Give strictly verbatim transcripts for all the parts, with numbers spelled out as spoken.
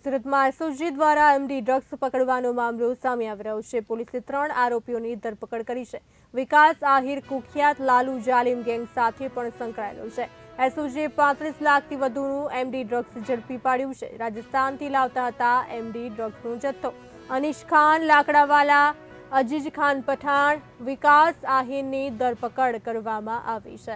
સુરતમાં એસઓજી દ્વારા MD drugs પકડવાનો મામલો સામે આવી રહ્યો છે। પોલીસે ત્રણ આરોપીઓની ધરપકડ કરી છે। વિકાસ આહિર કુખ્યાત લાલુ જાલિમ ગેંગ સાથે પણ સંકળાયેલો છે। એસઓજીએ પાંત્રીસ લાખથી વધુનું એમડી ડ્રગ્સ ઝડપી પાડ્યું છે। રાજસ્થાનથી લાવતા હતા એમડી ડ્રગ્સનો જથ્થો। અનીશ ખાન લાકડાવાલા, અજીજ ખાન પઠાણ, વિકાસ આહિરની ધરપકડ કરવામાં આવી છે।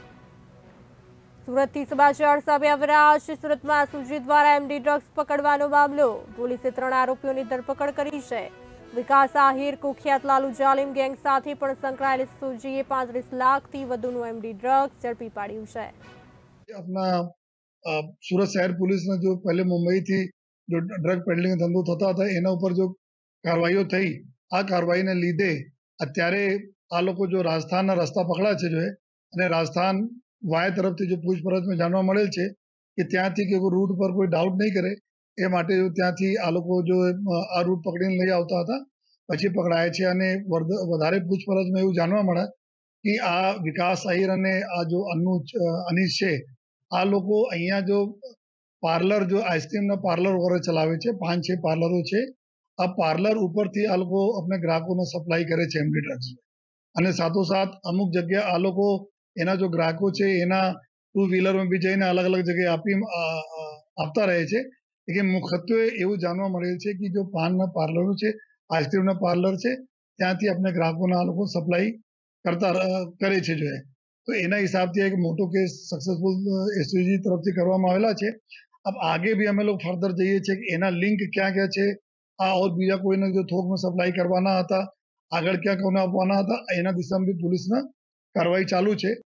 સુરતથી સમાચાર સામે આવી રહ્યા છે। સુરતમાં એસઓજી દ્વારા એમડી ડ્રગ્સ પકડવાનો મામલો। પોલીસે ત્રણ આરોપીઓની ધરપકડ કરી છે। વિકાસ આહિર કુખ્યાત લાલુ જાલિમ ગેંગ સાથે પણ સંકળાયેલ એસઓજીએ પાંત્રીસ લાખથી વધુનું એમડી ડ્રગ્સ ઝડપી પાડ્યું છે। अपना सूरत शहर पुलिस ने जो पहले मुंबई थी जो ड्रग पेडलिंग धंधो થતા હતા એના ઉપર જો કાર્યવાહીઓ થઈ આ કાર્યવાહીને લીધે અત્યારે આ લોકો જો રાજસ્થાનના રસ્તા પકડા છે જો અને રાજસ્થાન વાય તરફથી જો પૂછપરછમાં જાણવા મળેલ છે કે ત્યાંથી કે કોઈ રૂટ પર કોઈ ડાઉટ નહીં કરે એ માટે ત્યાંથી આ લોકો જો આ રૂટ પકડીને લઈ આવતા હતા પછી પકડાયા છે અને વધારે પૂછપરછમાં એવું જાણવા મળે કે આ વિકાસ આહિર અને આ જો અનુ અનીશ છે આ લોકો અહીંયા જો પાર્લર જો આઈસ્ક્રીમના પાર્લર વગેરે ચલાવે છે। પાંચ છ પાર્લરો છે। આ પાર્લર ઉપરથી આ લોકો अपने ગ્રાહકોને સપ્લાય કરે છે એમડી ડ્રગ્સ અને સાથોસાથ અમુક જગ્યા આ લોકો એના જો ગ્રાહકો છે એના ટુ વ્હીલરમાં બી જઈને અલગ અલગ જગ્યાએ આપી આપતા રહે છે। કે મુખ્યત્વે એવું જાણવા મળેલ છે કે જો પાનના પાર્લરો છે આઈસ્ક્રીમના પાર્લર છે ત્યાંથી આપણે ગ્રાહકોને આ લોકો સપ્લાય કરતા કરે છે જો તો એના હિસાબથી એક મોટો કેસ સક્સેસફુલ એસઓજી તરફથી કરવામાં આવેલા છે। अब आगे भी અમે લોકો ફર્ધર જઈએ છીએ કે એના લિંક ક્યાં ક્યાં છે આ ઓર બીજા કોઈને જો થોકમાં સપ્લાય કરવાના હતા આગળ ક્યાં કોને આપવાના હતા એના દિશામાં બી પોલીસના કાર્યવાહી ચાલુ છે।